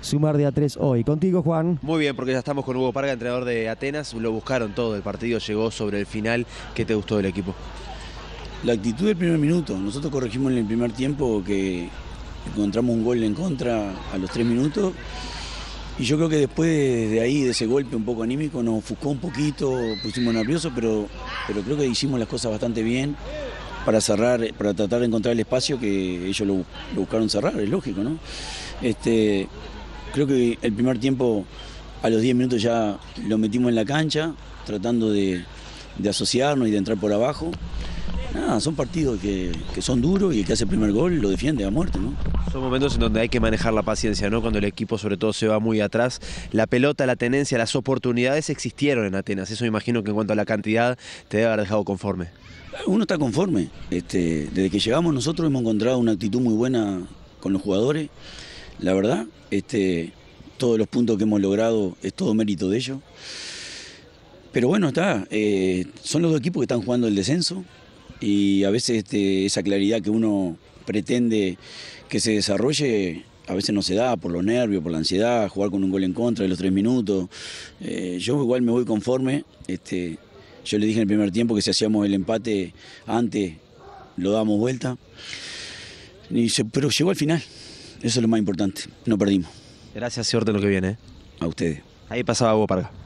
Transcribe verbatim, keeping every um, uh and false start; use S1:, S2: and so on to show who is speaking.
S1: sumar de a tres hoy. Contigo, Juan.
S2: Muy bien, porque ya estamos con Hugo Parga, entrenador de Atenas. Lo buscaron todo, el partido llegó sobre el final. ¿Qué te gustó del equipo?
S3: La actitud del primer minuto. Nosotros corregimos en el primer tiempo que encontramos un gol en contra a los tres minutos. Y yo creo que después de ahí, de ese golpe un poco anímico, nos ofuscó un poquito, pusimos nerviosos, pero, pero creo que hicimos las cosas bastante bien para cerrar, para tratar de encontrar el espacio que ellos lo, lo buscaron cerrar, es lógico, ¿no? Este, creo que el primer tiempo, a los diez minutos ya lo metimos en la cancha, tratando de, de asociarnos y de entrar por abajo. Nada, son partidos que, que son duros y el que hace el primer gol lo defiende a muerte, ¿no?
S2: Son momentos en donde hay que manejar la paciencia, ¿no? Cuando el equipo sobre todo se va muy atrás. La pelota, la tenencia, las oportunidades existieron en Atenas. Eso me imagino que en cuanto a la cantidad te debe haber dejado conforme.
S3: Uno está conforme. Este, desde que llegamos nosotros hemos encontrado una actitud muy buena con los jugadores. La verdad, este, todos los puntos que hemos logrado es todo mérito de ellos. Pero bueno, está. Eh, son los dos equipos que están jugando el descenso. Y a veces este, esa claridad que uno pretende que se desarrolle, a veces no se da por los nervios, por la ansiedad, jugar con un gol en contra de los tres minutos. Eh, yo igual me voy conforme. Este, yo le dije en el primer tiempo que si hacíamos el empate antes, lo dábamos vuelta. Y se, pero llegó al final. Eso es lo más importante. No perdimos.
S2: Gracias, suerte en lo que viene. ¿eh?
S3: A ustedes.
S2: Ahí pasaba Hugo Parga.